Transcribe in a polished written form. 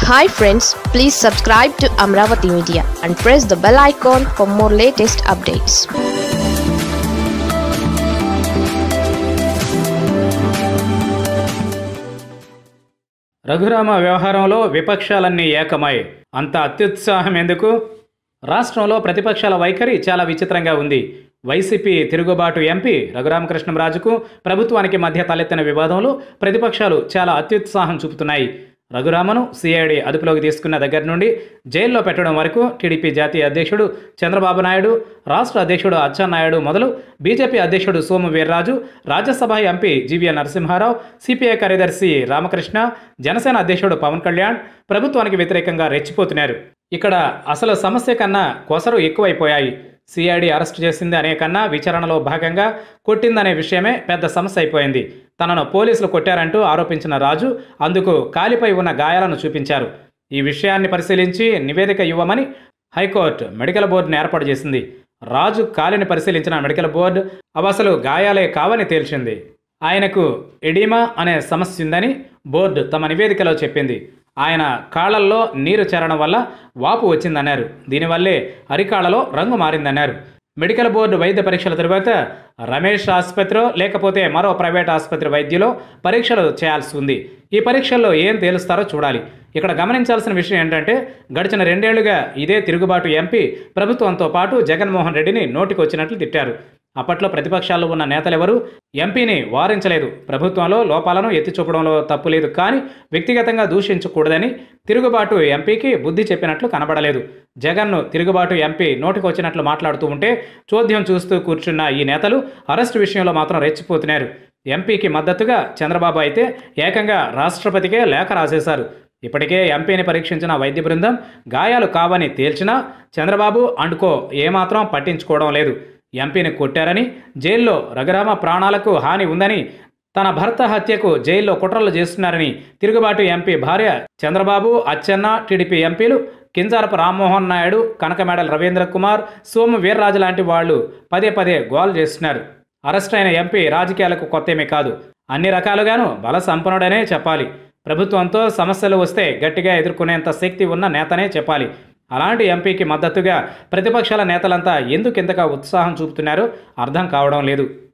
Hi friends, please subscribe to Amravati Media and press the bell icon for more latest updates. Raghurama వ్యవహారంలో విపక్షాలన్నీ ఏకమై అంత అత్యుత్సాహం ఎందుకు? రాష్ట్రంలో ప్రతిపక్షాల వైఖరి చాలా విచిత్రంగా ఉంది. వైసీపీ తిరుగుబాటు ఎంపీ రఘురామకృష్ణంరాజుకు ప్రభుత్వానికి మధ్య తలెత్తిన వివాదంలో ప్రతిపక్షాలు చాలా అత్యుత్సాహం చూపుతున్నాయి. రఘురామను సిఐడి అదుపులోకి తీసుకున్న దగ్గర నుండి జైల్లో పెట్టడం వరకు టీడీపీ జాతీయ అధ్యక్షుడు చంద్రబాబు నాయుడు, రాష్ట్ర అధ్యక్షుడు అచ్చెన్నాయుడు మొదలు బీజేపీ అధ్యక్షుడు Somu Veerraju, Rajya Sabha MP GVL Narasimha Rao, CPI కార్యదర్శి రామకృష్ణ, జనసేన అధ్యక్షుడు పవన్ కళ్యాణ్ ప్రభుత్వానికి వ్యతిరేకంగా రెచ్చిపోతున్నారు. ఇక్కడ అసలు సమస్య కన్నా కొసరు ఎక్కువైపోయాయి. సిఐడి అరెస్టు చేసింది అనే కన్నా విచారణలో భాగంగా కొట్టిందనే విషయమే పెద్ద సమస్య అయిపోయింది. తనను పోలీసులు కొట్టారంటూ ఆరోపించిన రాజు అందుకు కాలిపై ఉన్న గాయాలను చూపించారు. ఈ విషయాన్ని పరిశీలించి నివేదిక ఇవ్వమని హైకోర్టు మెడికల్ బోర్డును ఏర్పాటు చేసింది. రాజు కాలిని పరిశీలించిన మెడికల్ బోర్డు అవసలు గాయాలే కావని తేల్చింది. ఆయనకు ఎడిమా అనే సమస్య ఉందని బోర్డు తమ నివేదికలో చెప్పింది. ఆయన కాళ్లల్లో నీరు చేరడం వల్ల వాపు వచ్చిందన్నారు. దీనివల్లే అరికాళ్లలో రంగు మారిందన్నారు. మెడికల్ బోర్డు వైద్య పరీక్షల తరువాత రమేష్ ఆసుపత్రిలో లేకపోతే మరో ప్రైవేట్ ఆసుపత్రి వైద్యులో పరీక్షలు చేయాల్సి ఉంది. ఈ పరీక్షల్లో ఏం తేలుస్తారో చూడాలి. ఇక్కడ గమనించాల్సిన విషయం ఏంటంటే గడిచిన 2 ఏళ్లుగా ఇదే తిరుగుబాటు ఎంపీ ప్రభుత్వంతో పాటు జగన్మోహన్ రెడ్డిని నోటికొచ్చినట్లు తిట్టారు. అప్పట్లో ప్రతిపక్షాల్లో ఉన్న నేతలెవరూ ఎంపీని వారించలేదు. ప్రభుత్వంలో లోపాలను ఎత్తి చూపడంలో తప్పు లేదు, కానీ వ్యక్తిగతంగా దూషించకూడదని తిరుగుబాటు ఎంపీకి బుద్ధి చెప్పినట్లు కనబడలేదు. జగన్ను తిరుగుబాటు ఎంపీ నోటికొచ్చినట్లు మాట్లాడుతూ ఉంటే చోద్యం చూస్తూ కూర్చున్న ఈ నేతలు అరెస్టు విషయంలో మాత్రం రెచ్చిపోతున్నారు. ఎంపీకి మద్దతుగా చంద్రబాబు అయితే ఏకంగా రాష్ట్రపతికే లేఖ రాసేశారు. ఇప్పటికే ఎంపీని పరీక్షించిన వైద్య బృందం గాయాలు కావని తేల్చినా చంద్రబాబు అండుకో ఏమాత్రం పట్టించుకోవడం లేదు. ఎంపీని కొట్టారని, జైల్లో రఘురామ ప్రాణాలకు హాని ఉందని, తన భర్త హత్యకు జైల్లో కుట్రలు చేస్తున్నారని తిరుగుబాటు ఎంపీ భార్య చంద్రబాబు, అచ్చెన్న, టీడీపీ ఎంపీలు కింజారపు రామ్మోహన్ నాయుడు, కనకమేడల రవీంద్ర కుమార్, సోము వీర్రాజు లాంటి వాళ్ళు పదే పదే గోల్ చేస్తున్నారు. అరెస్ట్ అయిన ఎంపీ రాజకీయాలకు కొత్తేమీ కాదు, అన్ని రకాలుగాను బల సంపన్నుడనే చెప్పాలి. ప్రభుత్వంతో సమస్యలు వస్తే గట్టిగా ఎదుర్కొనేంత శక్తి ఉన్న నేతనే చెప్పాలి. అలాంటి ఎంపీకి మద్దతుగా ప్రతిపక్షాల నేతలంతా ఎందుకు ఇంతగా ఉత్సాహం చూపుతున్నారో అర్థం కావడం లేదు.